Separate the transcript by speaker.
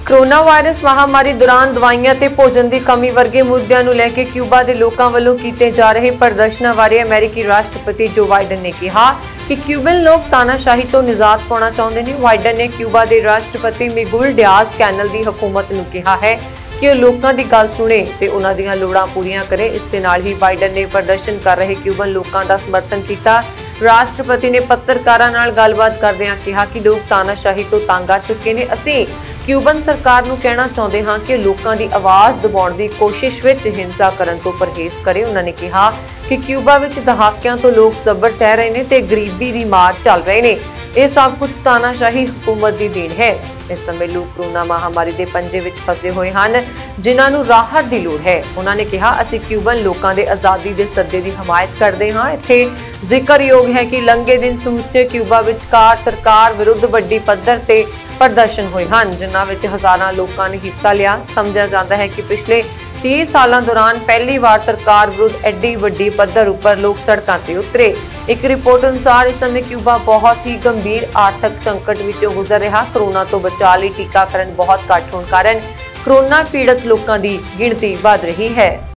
Speaker 1: Corona virus महामारी दौरान दवाइयां ते भोजन की कमी वर्गे मुद्दों को लेकर क्यूबा के लोगों वालों किए जा रहे प्रदर्शनों बारे अमेरिकी राष्ट्रपति जो बाइडन ने कहा कि क्यूबन लोग तानाशाही तो निजात पाना चाहते हैं। बाइडन ने क्यूबा के राष्ट्रपति मिगुल डियाज कैनल की हुकूमत को कहा है कि वह लोगों की गल सुने तो उन्हां दीयां लोड़ां पूरीआं करे। इस दे नाल ही बाइडन ने प्रदर्शन कर रहे क्यूबन लोगों का समर्थन किया। राष्ट्रपति ने पत्रकारां नाल गलबात करदिआं कहा कि लोग तानाशाही तो तंग आ चुके हैं। असीं क्यूबन सरकार नूं कहना चाहुंदे हां कि लोकां दी आवाज़ दबाउण दी कोशिश विच हिंसा करन तो परहेज़ करे। उन्होंने कहा कि क्यूबा विच दहाकिਆਂ तो लोग जबर सह रहे हैं ते गरीबी दी मार चल रहे हैं। यह सब कुछ तानाशाही हुकूमत की देन है। इस समय लोग कोरोना महामारी के पंजे विच फसे हुए हैं जिन्हां नूं राहत की लोड़ है। उन्होंने कहा असीं क्यूबन लोगों के आज़ादी के सद्दे की हमायत करते हैं। इत्थे जिक्रयोग है कि लंघे दिन समूचे क्यूबा विचकार सरकार विरुद्ध वड्डी पद्धर ते प्रदर्शन हुए हैं जिन्हां विच हज़ारां लोगों ने हिस्सा लिया। समझा जाता है कि पिछले 30 सालों दौरान पहली बार सरकार विरुद्ध एड्डी वड्डी पद्धर उपर लोग सड़कों पर उतरे। एक रिपोर्ट अनुसार इस समय क्यूबा बहुत ही गंभीर आर्थिक संकट विचों गुजर रहा। कोरोना तो बचाव लई टीकाकरण बहुत घट होने कारण कोरोना पीड़ित लोगों की गिणती वध रही है।